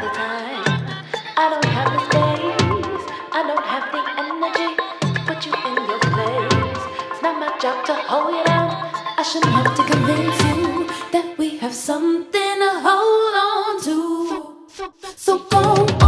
the time. I don't have the space, I don't have the energy to put you in your place. It's not my job to hold you down. I shouldn't have to convince you that we have something to hold on to. So go on.